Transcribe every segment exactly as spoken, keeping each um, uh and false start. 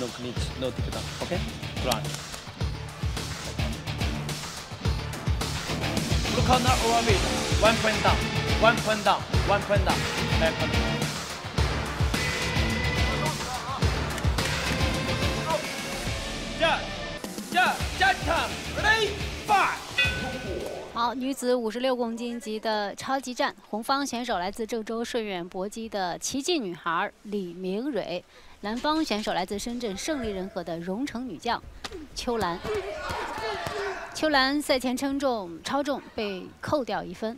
no clinch, no takedown. Okay? Ground. Blue corner overbeat. One point down. One point down. One point down. Back corner. 加加加 time. Ready? Fight. 好，女子五十六公斤级的超级战，红方选手来自郑州顺远搏击的奇迹女孩李明蕊，蓝方选手来自深圳胜利人和的蓉城女将邱兰。邱兰赛前称重超重被扣掉一分。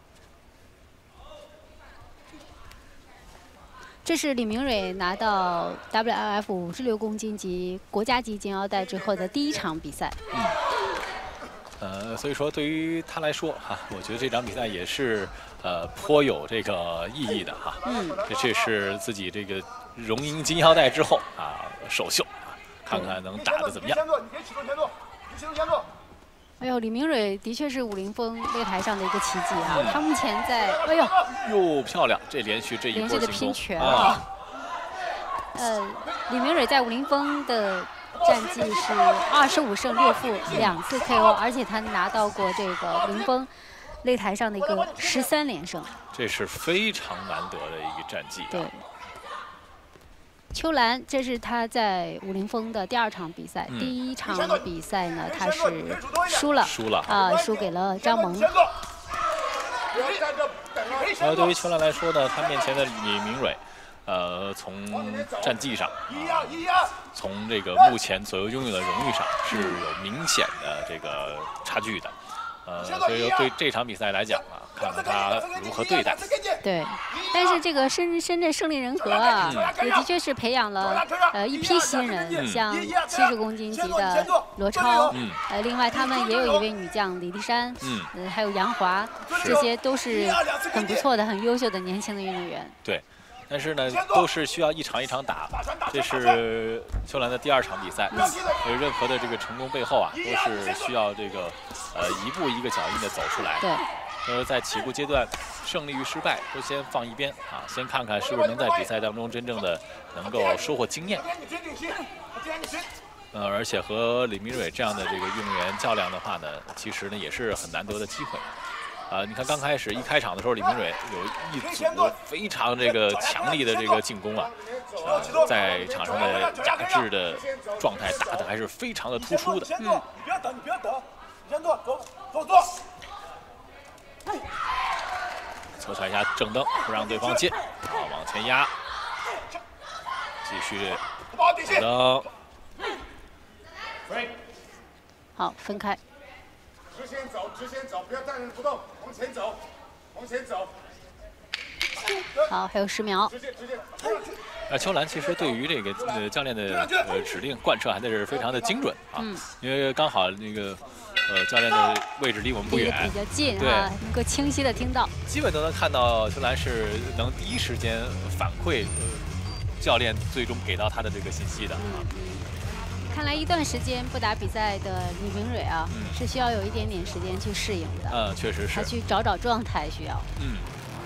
这是李明蕊拿到 W L F 五十六公斤级国家级金腰带之后的第一场比赛。嗯呃，所以说对于他来说哈、啊，我觉得这场比赛也是呃颇有这个意义的哈。嗯，这这是自己这个荣膺金腰带之后啊首秀啊，看看能打得怎么样。 哎呦，李明蕊的确是武林风擂台上的一个奇迹啊！他目前在，哎呦， 又漂亮，这连续这一波连续的拼拳啊。 呃，李明蕊在武林风的 战绩是二十五胜六负，两次 K O， 而且他拿到过这个武林风擂台上的一个十三连胜， 这是非常难得的一个战绩、啊。 对，邱兰，这是他在武林风的第二场比赛，嗯、第一场比赛呢，他是输了， 输了啊、呃，输给了张萌。 呃，对于邱兰来说呢，他面前的李明蕊， 呃，从战绩上，啊，从这个目前所拥有的荣誉上是有明显的这个差距的，呃，所以说对这场比赛来讲啊，看看他如何对待。 对，但是这个深深圳胜利人和啊，嗯、也的确是培养了呃一批新人，嗯、像七十公斤级的罗超，嗯、呃，另外他们也有一位女将李丽珊，嗯，呃，还有杨华，这些都是很不错的、很优秀的年轻的运动员。 对。 但是呢，都是需要一场一场打。这是邱兰的第二场比赛，所以任何的这个成功背后啊，都是需要这个呃一步一个脚印的走出来。 对。 呃，在起步阶段，胜利与失败都先放一边啊，先看看是不是能在比赛当中真正的能够收获经验。呃，而且和李明蕊这样的这个运动员较量的话呢，其实呢也是很难得的机会。 啊、呃，你看刚开始一开场的时候，李明蕊有一组非常这个强力的这个进攻啊，呃，在场上的压制的状态打得还是非常的突出的。嗯。不要等，你不要等，你先坐，走，走，走。侧踩一下正蹬，不让对方接，啊，往前压，继续正蹬。 好，分开。 直线走，直线走，不要站着不动，往前走，往前走。 好，还有十秒。 啊，邱兰其实对于这个呃教练的呃指令贯彻还是非常的精准啊，嗯、因为刚好那个呃教练的位置离我们不远， 比较近， 对， 啊，能够清晰的听到， 基本都能看到邱兰是能第一时间反馈呃教练最终给到他的这个信息的啊。嗯看来一段时间不打比赛的李明蕊啊，嗯、是需要有一点点时间去适应的。 嗯，确实是。 他去找找状态需要。 嗯。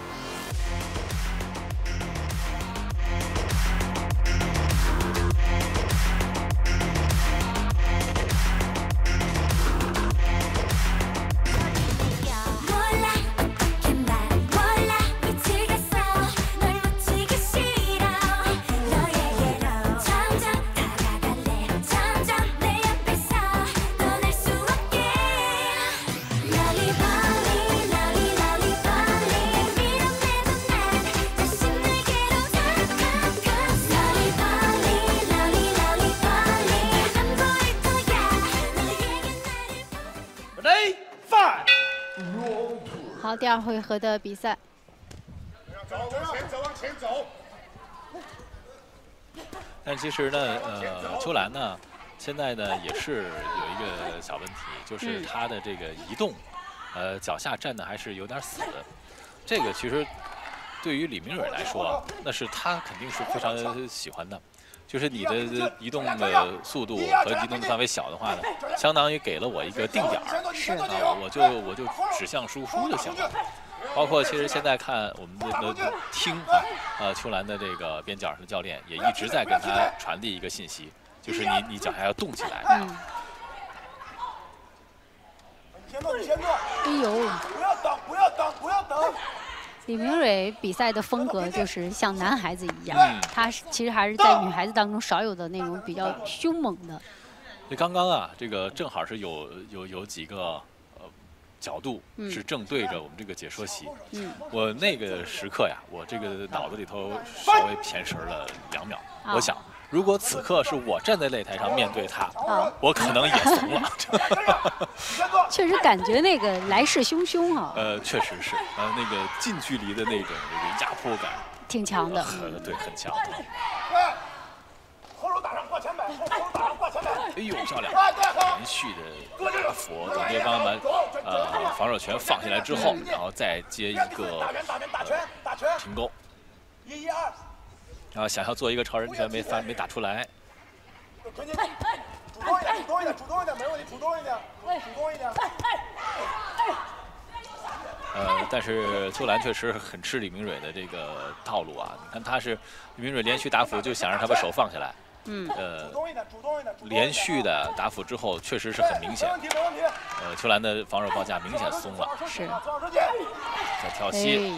好，第二回合的比赛。 走，往前走，往前走。 但其实呢，呃，邱兰呢，现在呢也是有一个小问题，就是她的这个移动，呃，脚下站的还是有点死。这个其实对于李明蕊来说，那是她肯定是非常喜欢的。 就是你的移动的速度和移动的范围小的话呢，相当于给了我一个定点儿，是啊，我就我就指向输出就行了。包括其实现在看我们的的听啊，呃，邱兰的这个边角上的教练也一直在跟他传递一个信息， 就是你你脚下要动起来。 嗯。 你先做，你先做。 哎呦！ 不要等，不要等，不要等。 李明蕊比赛的风格就是像男孩子一样， 嗯、 他其实还是在女孩子当中少有的那种比较凶猛的。 这刚刚啊，这个正好是有有有几个呃角度是正对着我们这个解说席。嗯。我那个时刻呀，我这个脑子里头稍微偏神了两秒， 啊、 我想。如果此刻是我站在擂台上面对他，啊、我可能也怂了。 确实感觉那个来势汹汹啊。 呃，确实是，呃，那个近距离的那种这个压迫感， 挺强的。 呃，对，很强。 后手打上挂前摆，后手打上挂前摆。 哎呦，漂亮！连续的打佛，等对方把呃防守权放下来之后，然后再接一个平勾。 一一二。 然后想要做一个超人拳没翻没打出来。 主动一点，主动一点，主动一点，没问题，主动一点，主动一点。 呃，但是秋兰确实很吃李明蕊的这个套路啊！你看他是李明蕊连续打斧，就想让他把手放下来。嗯。呃，连续的打斧之后，确实是很明显。呃，秋兰的防守报价明显松了。 是。 再跳膝。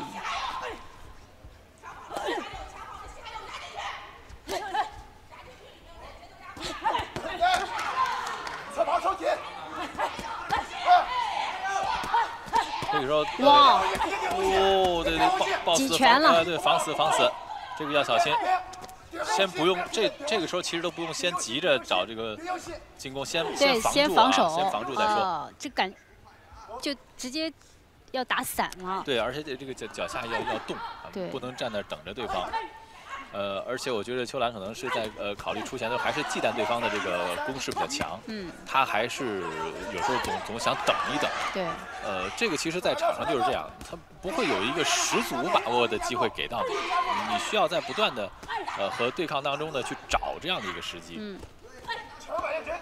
侧旁收紧。 这个时候， 哇， 哦，对对，抱死防，呃，对，防死防死，这个要小心。先不用，这这个时候其实都不用先急着找这个进攻，先对， 先防守， 先防住再说。 哦，这感就直接要打散了。 对，而且这这个脚脚下要要动， 对， 不能站那等着对方。呃，而且我觉得秋兰可能是在呃考虑出拳的时候，还是忌惮对方的这个攻势比较强，嗯，他还是有时候总总想等一等， 对， 呃，这个其实在场上就是这样，他不会有一个十足把握的机会给到你，你需要在不断的呃和对抗当中呢去找这样的一个时机。嗯。 前摆连拳，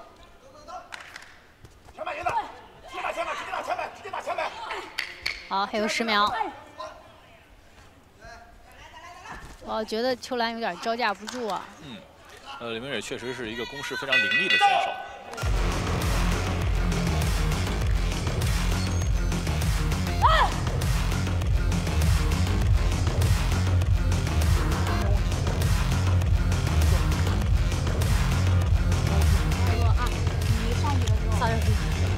前摆赢的，直接打前摆，直接打前摆，直接打前摆。 好，还有十秒。我觉得秋兰有点招架不住啊。 嗯，呃，李明蕊确实是一个攻势非常凌厉的选手。啊！啊，你上去的时候，上去。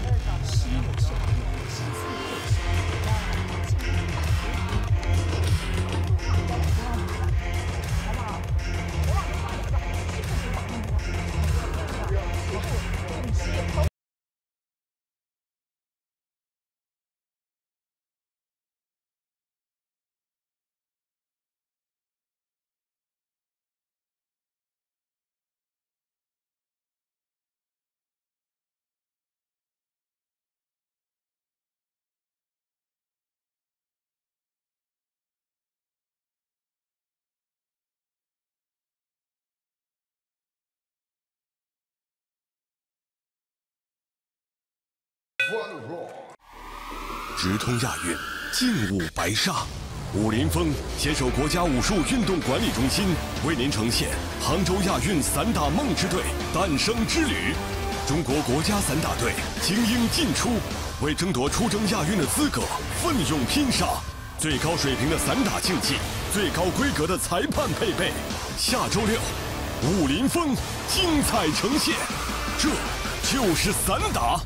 直通亚运，劲舞白沙。武林风携手国家武术运动管理中心，为您呈现杭州亚运散打梦之队诞生之旅。中国国家散打队精英进出，为争夺出征亚运的资格奋勇拼杀。最高水平的散打竞技，最高规格的裁判配备。下周六，武林风精彩呈现，这就是散打。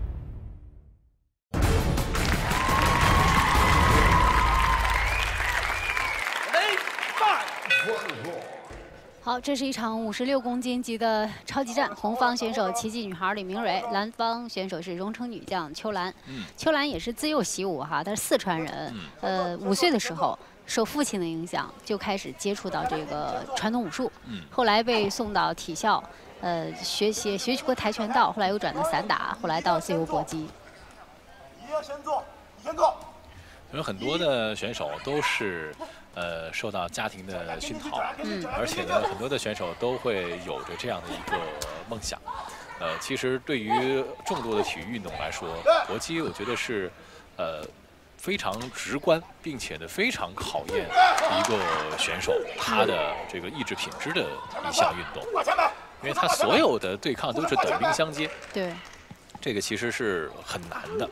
好，这是一场五十六公斤级的超级战，红方选手奇迹女孩李明蕊，蓝方选手是荣成女将秋兰。嗯，秋兰也是自幼习武哈，她是四川人。嗯、呃，五岁的时候受父亲的影响，就开始接触到这个传统武术。嗯，后来被送到体校，呃，学习学习过跆拳道，后来又转到散打，后来到自由搏击。 你要先做，你先做。 有很多的选手都是。呃，受到家庭的熏陶，嗯，而且呢，很多的选手都会有着这样的一个梦想。呃，其实对于众多的体育运动来说，搏击我觉得是，呃，非常直观，并且呢非常考验一个选手他的这个意志品质的一项运动。 因为他所有的对抗都是短兵相接。 对， 这个其实是很难的。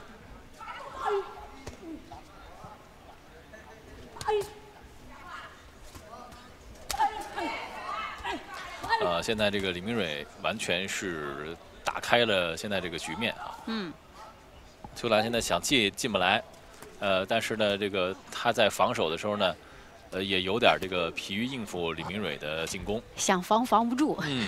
呃，现在这个李明蕊完全是打开了现在这个局面啊。 嗯。 邱兰现在想进进不来，呃，但是呢，这个他在防守的时候呢，呃，也有点这个疲于应付李明蕊的进攻， 想防防不住。 嗯。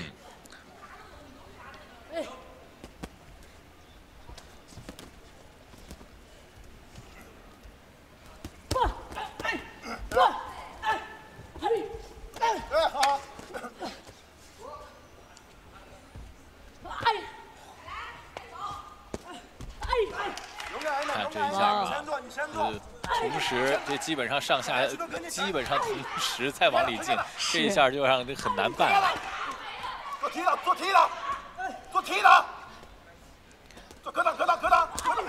看这一下啊，呃，同时这基本上上下基本上同时在往里进，这一下就让这很难办了。 做踢的，做踢的，做踢的，做格挡，格挡，格挡，格挡。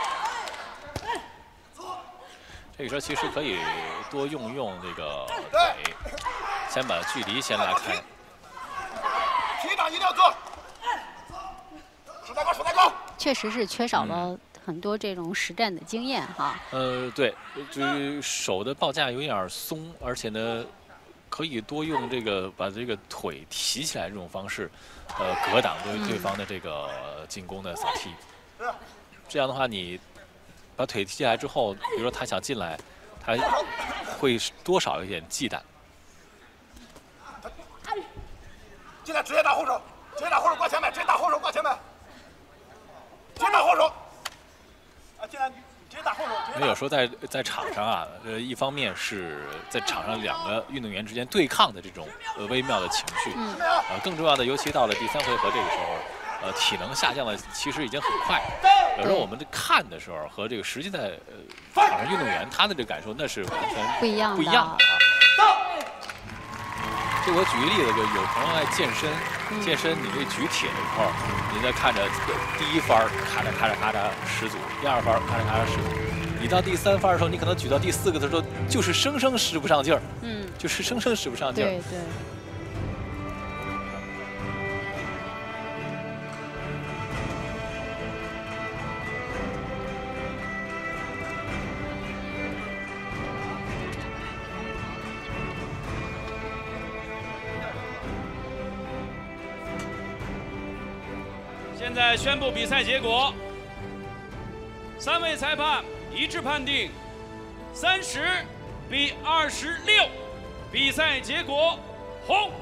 这个时候其实可以多用用这个腿，先把距离先拉开。 踢打一定要做，手带高，手带高。 确实是缺少了很多这种实战的经验哈。 呃，对，就是手的报价有点松，而且呢，可以多用这个把这个腿提起来这种方式，呃，格挡对对方的这个进攻的扫踢。这样的话，你把腿提起来之后，比如说他想进来，他会多少有点忌惮。 进来直接打后手，直接打后手挂前面，直接打后手挂前面，直接打后手。啊，进来直接打后手。 因为有时候在在场上啊，呃，一方面是在场上两个运动员之间对抗的这种呃微妙的情绪， 嗯、 呃，更重要的，尤其到了第三回合这个时候，呃，体能下降的其实已经很快。有时候我们看的时候和这个实际在呃场上运动员他的这个感受那是完全不一样不一样的啊。就我举个例子，就有朋友爱健身， 嗯、 健身你这举铁的时候，你在看着第一番咔嚓咔嚓咔嚓十组，第二番咔嚓咔嚓十组，你到第三番的时候，你可能举到第四个的时候，就是生生使不上劲儿， 嗯， 就是生生使不上劲儿。 对对。 现在宣布比赛结果，三位裁判一致判定三十比二十六，比赛结果红。